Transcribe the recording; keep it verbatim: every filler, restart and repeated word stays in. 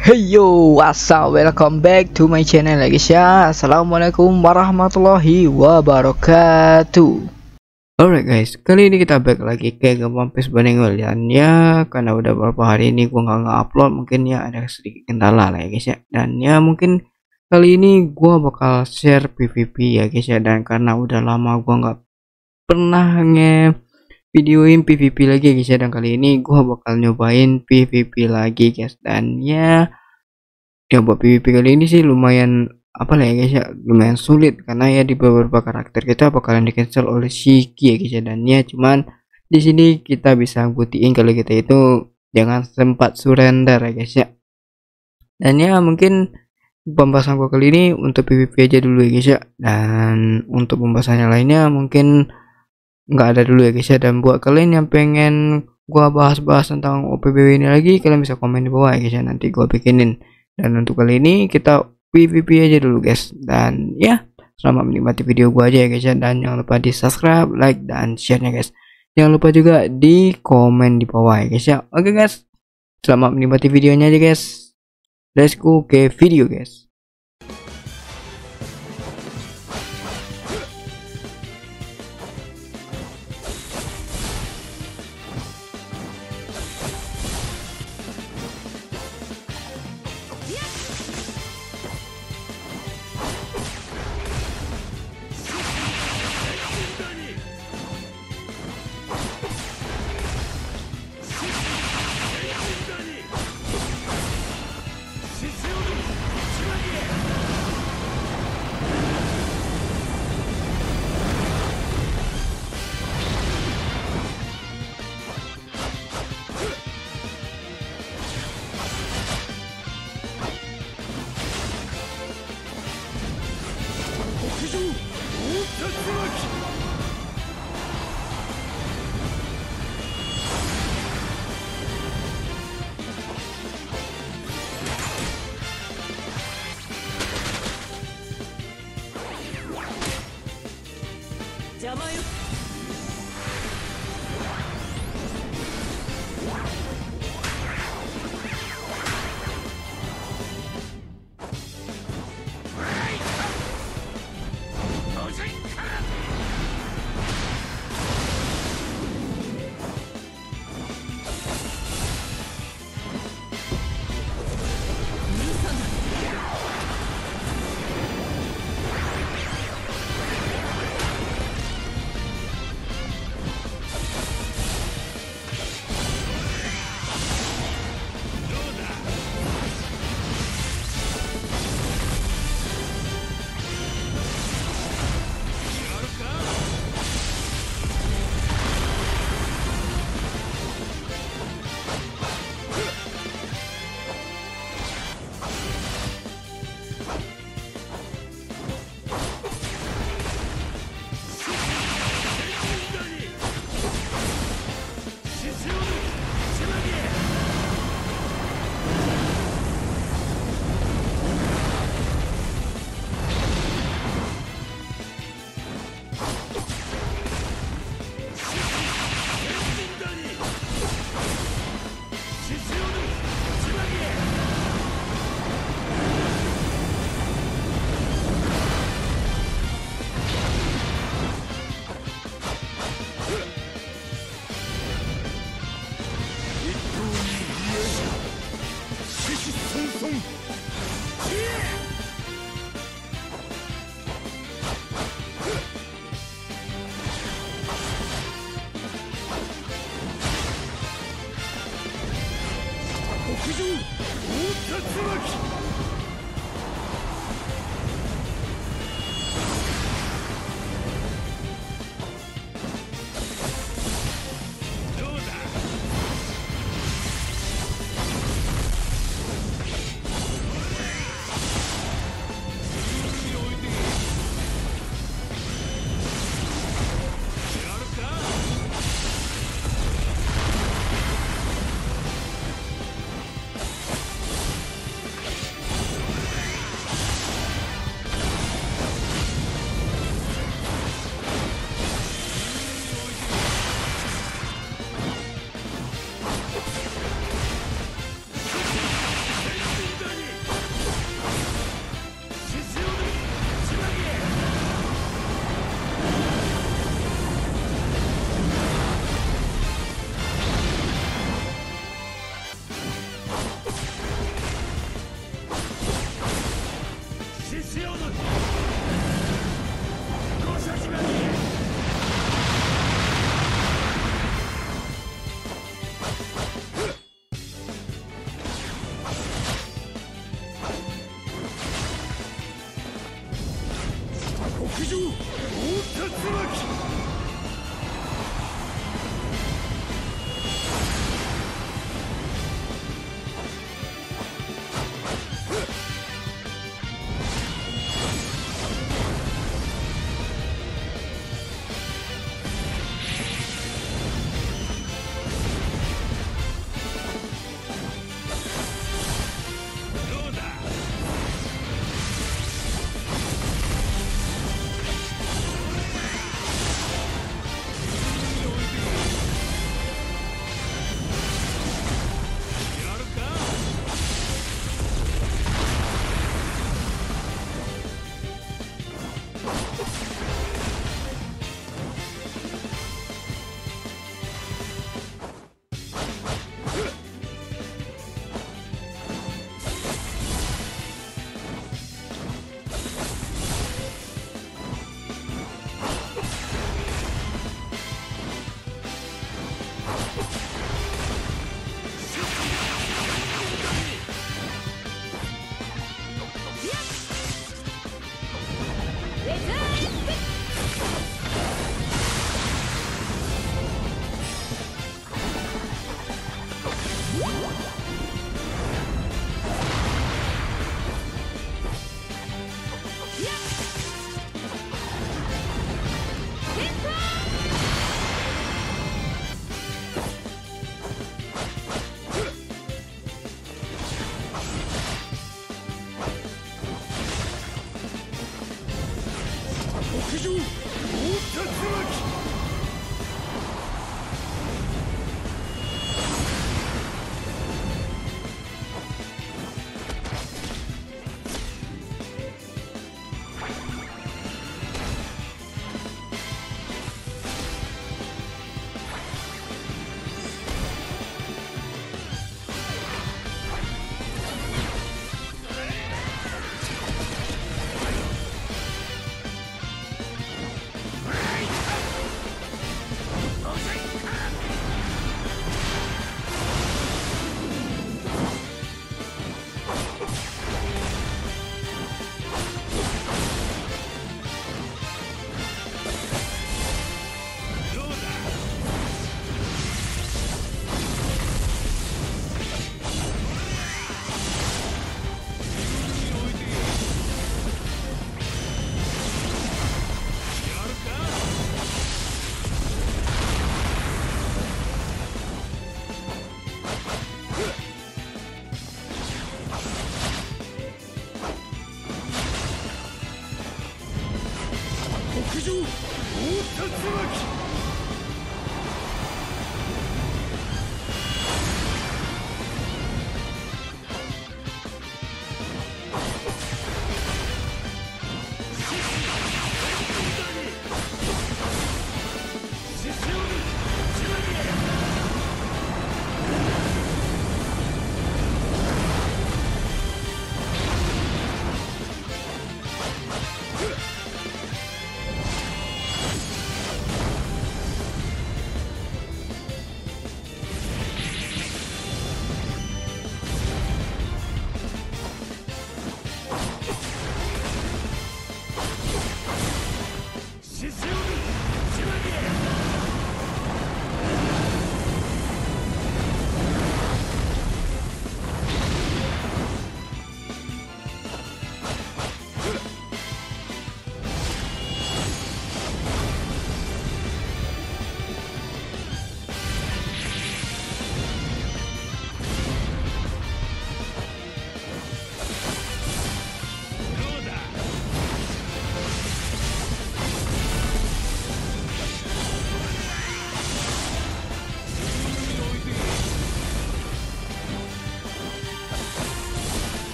Hey yo, what's up? Welcome back to my channel ya guys ya. Assalamualaikum warahmatullahi wabarakatuh. Alright guys, kali ini kita back lagi ke Game One Piece Banengol dan ya karena udah beberapa hari ini gua nggak nge-upload, mungkin ya ada sedikit kendala lah ya guys ya. Dan ya mungkin kali ini gua bakal share P V P ya guys ya, dan karena udah lama gua nggak pernah nge videoin P V P lagi guys ya, dan kali ini gua bakal nyobain P V P lagi guys. Dan ya ya buat P V P kali ini sih lumayan apa lah ya guys ya, lumayan sulit karena ya di beberapa karakter kita bakalan di cancel oleh Shiki ya guys ya. Dan ya cuman di sini kita bisa buktiin kalau kita itu jangan sempat surrender ya guys ya. Dan ya mungkin pembahasan gua kali ini untuk P V P aja dulu ya guys ya, dan untuk pembahasannya lainnya mungkin nggak ada dulu ya guys ya. Dan buat kalian yang pengen gua bahas-bahas tentang O P B W ini lagi, kalian bisa komen di bawah ya guys ya, nanti gua bikinin. Dan untuk kali ini kita P V P aja dulu guys. Dan ya selamat menikmati video gua aja ya guys ya, dan jangan lupa di subscribe, like, dan share nya guys. Jangan lupa juga di komen di bawah ya guys ya. Oke guys, selamat menikmati videonya aja guys. Let's go ke video guys. 上大竜巻。上大竜巻。上大竜巻。